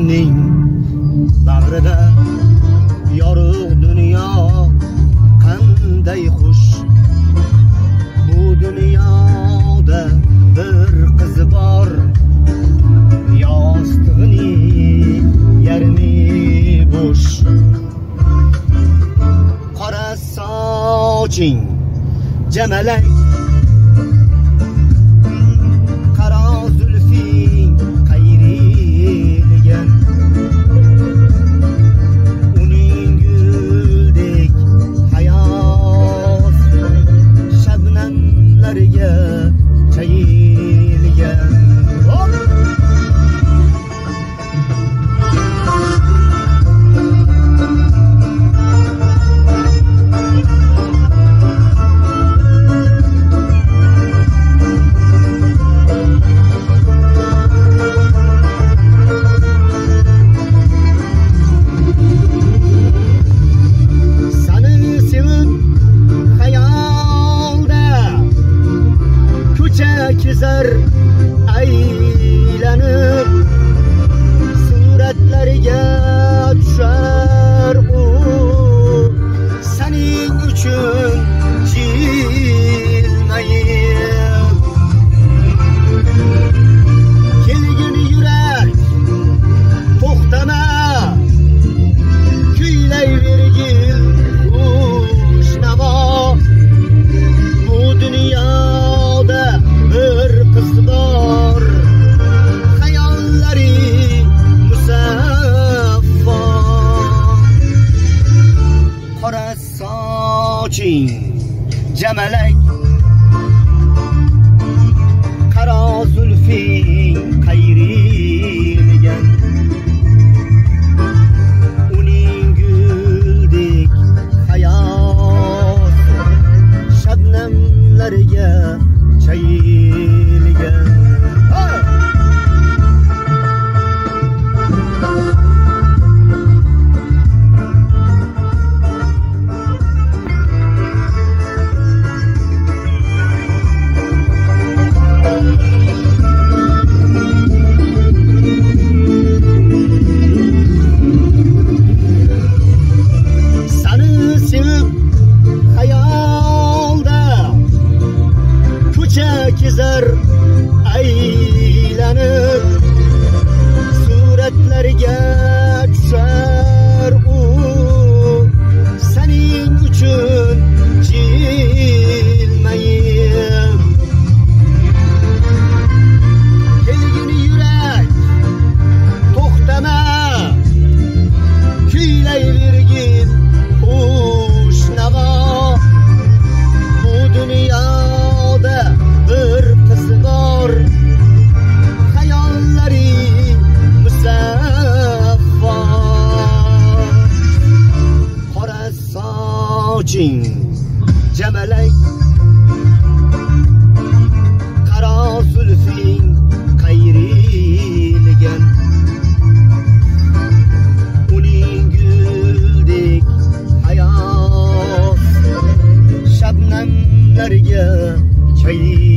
senning bag'rida yorug' dunyo qanday xush. Bu dunyoda bir qiz bor, yostig'ining yarmi bo'sh. Qora soching jamalak, qaro zulfing qayrilgan, uning guldek hayot shabnamlarga chayilgan. Kezar aylanib, suratlariga tushar u. Sening uchun jilmayib kelgin yurak, to'xtama, kuylayvergil xushnaмо. Bu dunyoda bir qiz bor, hayollari musaffo. Qora soching jamalak, qaro zulfing qayrilgan, uning guldek hayot shabnamlarga chayilgan. Seni sevib hayolda ko'cha kezar aylanib, suratlariga tushar u. Sening uchun jilmayib kelgin yurak, to'xtama, kuylayvergin xushnaмо. Bu dunyoda bir qiz bor, hayollari musaffo. Qora soching jamalak, qaro zulfing qayrilgan, uning guldek hayot shabnamlarga chayilgan.